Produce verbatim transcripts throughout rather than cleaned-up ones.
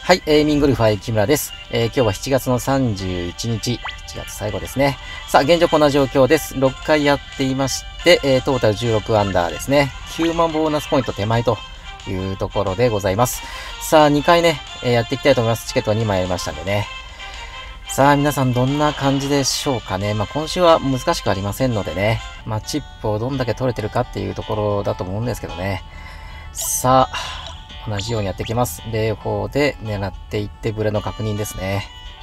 はい、えー、ミンゴルファイ木村です。えー、今日はしちがつのさんじゅういちにち、しちがつ最後ですね。さあ、現状こんな状況です。ろっかいやっていまして、えー、トータルじゅうろくアンダーですね。きゅうまんボーナスポイント手前というところでございます。さあ、にかいね、えー、やっていきたいと思います。チケットにまいやりましたんでね。さあ、皆さんどんな感じでしょうかね。まあ、今週は難しくありませんのでね。まあ、チップをどんだけ取れてるかっていうところだと思うんですけどね。さあ、同じようにやっていきます。霊峰で狙っていってブレの確認ですね。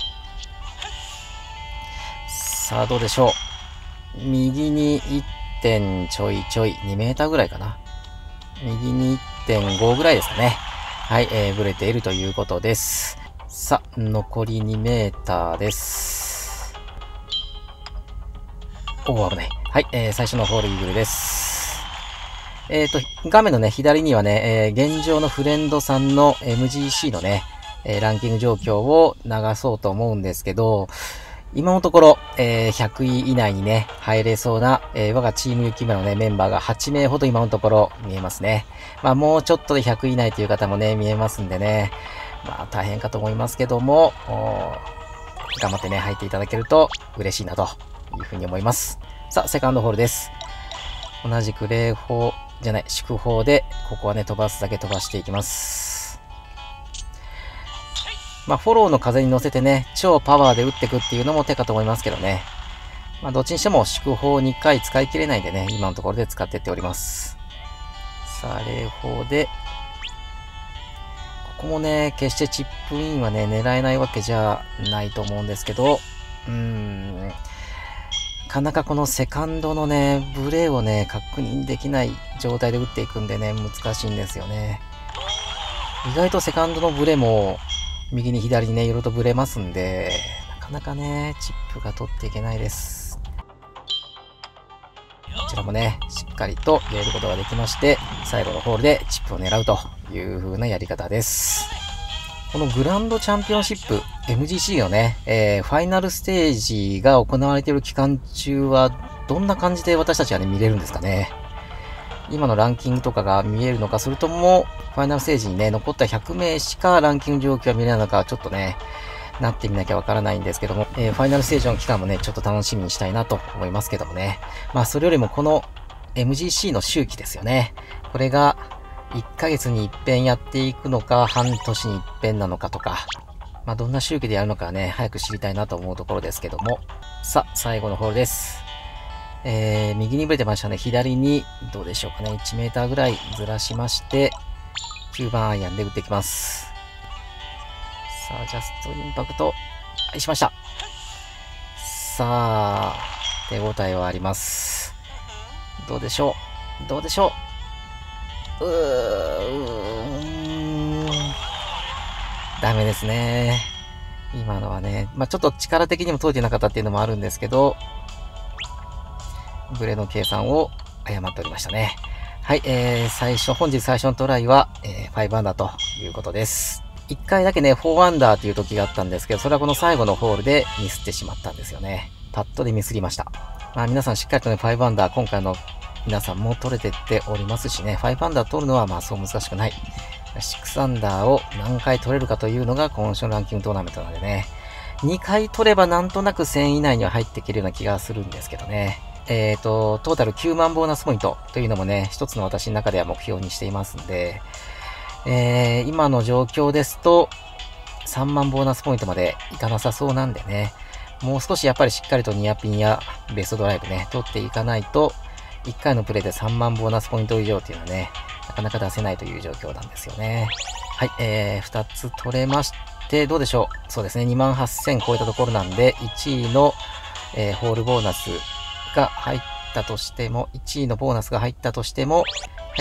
さあどうでしょう。右にいってんちょいちょい、にメーターぐらいかな。右に いってんご ぐらいですかね。はい、えー、ブレているということです。さあ、残りにメーターです。おお、危ない。はい、えー、最初のホールイーグルです。えっと、画面のね、左にはね、えー、現状のフレンドさんの エムジーシー のね、えー、ランキング状況を流そうと思うんですけど、今のところ、えー、ひゃくい以内にね、入れそうな、えー、我がチーム雪村のね、メンバーがはちめいほど今のところ見えますね。まあ、もうちょっとでひゃくい以内という方もね、見えますんでね、まあ、大変かと思いますけども、頑張ってね、入っていただけると嬉しいなというふうに思います。さあ、セカンドホールです。同じく霊峰、じゃない、祝砲で、ここはね、飛ばすだけ飛ばしていきます。まあ、フォローの風に乗せてね、超パワーで打っていくっていうのも手かと思いますけどね。まあ、どっちにしても祝砲にかい使い切れないんでね、今のところで使っていっております。さあ、霊峰で、ここもね、決してチップインはね、狙えないわけじゃないと思うんですけど、うーん、なかなかこのセカンドのね、ブレをね、確認できない状態で打っていくんでね、難しいんですよね。意外とセカンドのブレも、右に左にね、いろいろとブレますんで、なかなかね、チップが取っていけないです。こちらもね、しっかりと入れることができまして、最後のホールでチップを狙うという風なやり方です。このグランドチャンピオンシップ エムジーシー のね、えー、ファイナルステージが行われている期間中はどんな感じで私たちはね見れるんですかね。今のランキングとかが見えるのか、それともファイナルステージにね残ったひゃくめいしかランキング状況が見れないのか、ちょっとねなってみなきゃわからないんですけども、えー、ファイナルステージの期間もねちょっと楽しみにしたいなと思いますけどもね。まあそれよりもこの エムジーシー の周期ですよね。これがいっかげつに一遍やっていくのか、半年に一遍なのかとか、まあどんな周期でやるのかね、早く知りたいなと思うところですけども。さあ、最後のホールです。えー、右にぶれてましたね。左に、どうでしょうかね。いちメーターぐらいずらしまして、きゅうばんアイアンで打っていきます。さあ、ジャストインパクト、はい、しました。さあ、手応えはあります。どうでしょう。どうでしょう。うーん。ダメですね。今のはね。まあ、ちょっと力的にも取れてなかったっていうのもあるんですけど、ブレの計算を誤っておりましたね。はい、えー、最初、本日最初のトライは、えー、ごアンダーということです。いっかいだけね、よんアンダーという時があったんですけど、それはこの最後のホールでミスってしまったんですよね。パッドでミスりました。まあ、皆さんしっかりとね、ごアンダー、今回の皆さんも取れてっておりますしね、ごアンダー取るのはまあそう難しくない。ろくアンダーを何回取れるかというのが今週のランキングトーナメントなのでね、にかい取ればなんとなくせん以内には入っていけるような気がするんですけどね。えっと、トータルきゅうまんボーナスポイントというのもね、一つの私の中では目標にしていますんで、えー、今の状況ですと、さんまんボーナスポイントまでいかなさそうなんでね、もう少しやっぱりしっかりとニアピンやベストドライブね、取っていかないと、いっかいのプレイでさんまんボーナスポイント以上っていうのはね、なかなか出せないという状況なんですよね。はい、えー、ふたつ取れまして、どうでしょう。そうですね、にまんはっせん超えたところなんで、いちいの、えー、ホールボーナスが入ったとしても、いちいのボーナスが入ったとしても、はい、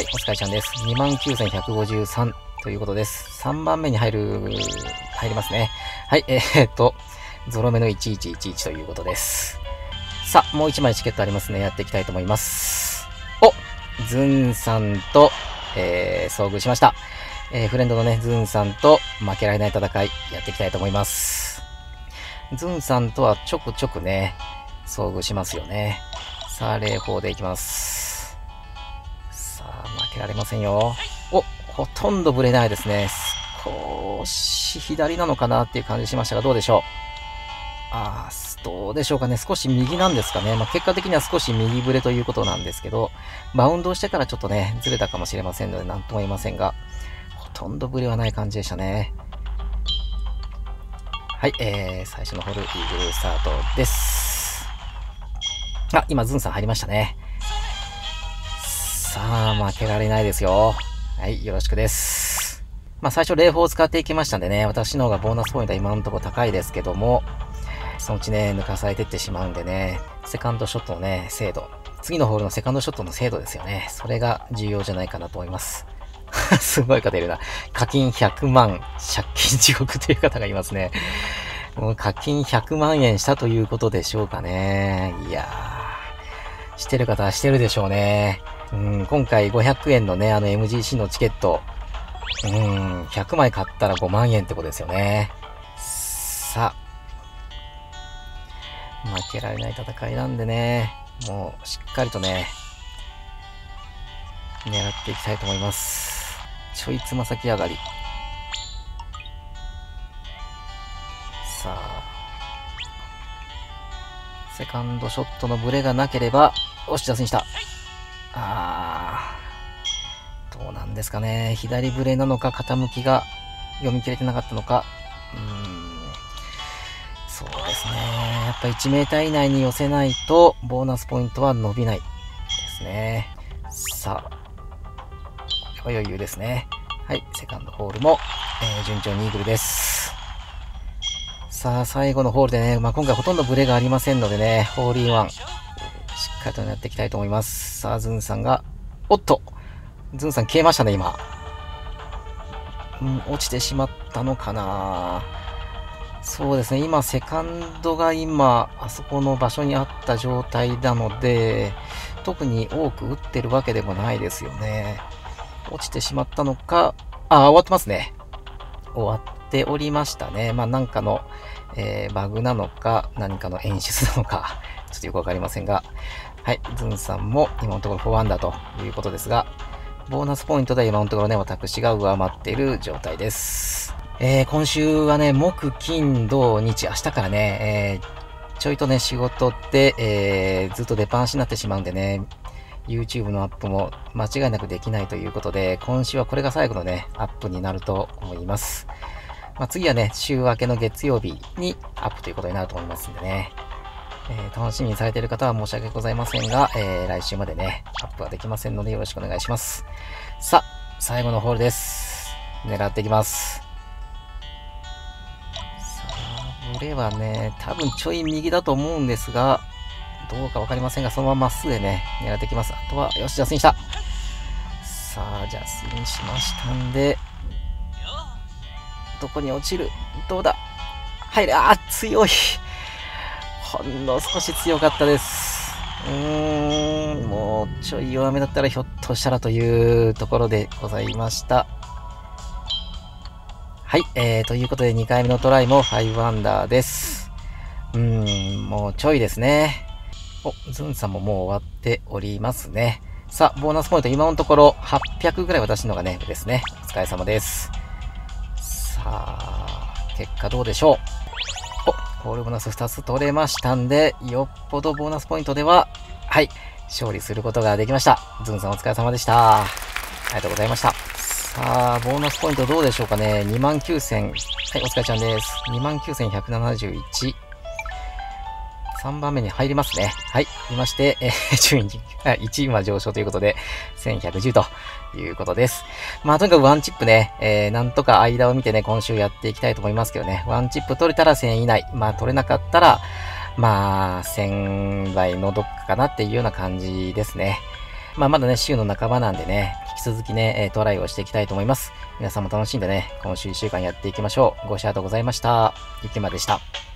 お疲れちゃんです。にまんきゅうせんひゃくごじゅうさんということです。さんばんめに入る、入りますね。はい、えー、っと、ゾロ目のいちいちいちいちということです。さあ、もういちまいチケットありますね。やっていきたいと思います。お、ズンさんと、えー、遭遇しました。えー、フレンドのね、ズンさんと負けられない戦い、やっていきたいと思います。ズンさんとはちょくちょくね、遭遇しますよね。さあ、霊峰でいきます。さあ、負けられませんよ。お、ほとんどブレないですね。 少し左なのかなっていう感じしましたが、どうでしょう。あー、どうでしょうかね。少し右なんですかね。まあ、結果的には少し右ブレということなんですけど、バウンドをしてからちょっとね、ずれたかもしれませんので、なんとも言えませんが、ほとんどブレはない感じでしたね。はい、えー、最初のホール、イーグルスタートです。あ、今、ズンさん入りましたね。さあ、負けられないですよ。はい、よろしくです。まあ、最初、霊峰を使っていきましたんでね、私の方がボーナスポイントは今のところ高いですけども、そのうちね、抜かされていってしまうんでね、セカンドショットのね、精度。次のホールのセカンドショットの精度ですよね。それが重要じゃないかなと思います。すごい方いるな。課金ひゃくまん、借金地獄という方がいますね。もう課金ひゃくまんえんしたということでしょうかね。いやー、してる方はしてるでしょうね。うん、今回ごひゃくえんのね、あの エムジーシー のチケット、うん、ひゃくまい買ったらごまんえんってことですよね。さあ、負けられない戦いなんでね、もうしっかりとね、狙っていきたいと思います。ちょいつま先上がり。さあ、セカンドショットのブレがなければ、押し出すにした。あー、どうなんですかね。左ブレなのか、傾きが読み切れてなかったのか。うーん、そうですね。やっぱいちメーター以内に寄せないと、ボーナスポイントは伸びないですね。さあ、これは余裕ですね。はい、セカンドホールも、えー、順調にイーグルです。さあ、最後のホールでね、まあ、今回ほとんどブレがありませんのでね、ホールインワン、しっかりとやっていきたいと思います。さあ、ズンさんが、おっとズンさん消えましたね、今。うん、落ちてしまったのかな。そうですね、今、セカンドが今、あそこの場所にあった状態なので、特に多く打ってるわけでもないですよね。落ちてしまったのか、あ、終わってますね。終わっておりましたね。まあ、なんかの、えー、バグなのか、何かの演出なのか、ちょっとよくわかりませんが、はい、ズンさんも今のところフォーアンダーということですが、ボーナスポイントで今のところね、私が上回っている状態です。えー、今週はね、木、金、土、日、明日からね、えー、ちょいとね、仕事で、えー、ずっと出っ放しになってしまうんでね、YouTube のアップも間違いなくできないということで、今週はこれが最後のね、アップになると思います。まあ、次はね、週明けの月曜日にアップということになると思いますんでね。えー、楽しみにされている方は申し訳ございませんが、えー、来週までね、アップはできませんのでよろしくお願いします。さあ、最後のホールです。狙っていきます。さあ、ブレはね、多分ちょい右だと思うんですが、どうかわかりませんが、そのまままっすぐでね、狙っていきます。あとは、よし、ジャスにした。さあ、ジャスにしましたんで、どこに落ちる？どうだ？入る。あー、強い。ほんの少し強かったです。うーん、もうちょい弱めだったらひょっとしたらというところでございました。はい、えー、ということでにかいめのトライもごアンダーです。うーん、もうちょいですね。お、ズンさんももう終わっておりますね。さあ、ボーナスポイント今のところはっぴゃくぐらい私のがね、ですね。お疲れ様です。さあ、結果どうでしょう。お、ホールボーナスふたつ取れましたんで、よっぽどボーナスポイントでは、はい、勝利することができました。ズンさんお疲れ様でした。ありがとうございました。さあ、ボーナスポイントどうでしょうかね。にまんきゅうせん、はい、お疲れちゃんです。にまんきゅうせんひゃくななじゅういち。さんばんめに入りますね。はい。いまして、えー、順位、いちいは上昇ということで、せんひゃくじゅうということです。まあ、とにかくワンチップね、えー、なんとか間を見てね、今週やっていきたいと思いますけどね。ワンチップ取れたらせん以内。まあ、取れなかったら、まあ、せんばいのどっかかなっていうような感じですね。まあ、まだね、週の半ばなんでね、引き続きね、トライをしていきたいと思います。皆さんも楽しんでね、今週いっしゅうかんやっていきましょう。ご視聴ありがとうございました。ゆきまでした。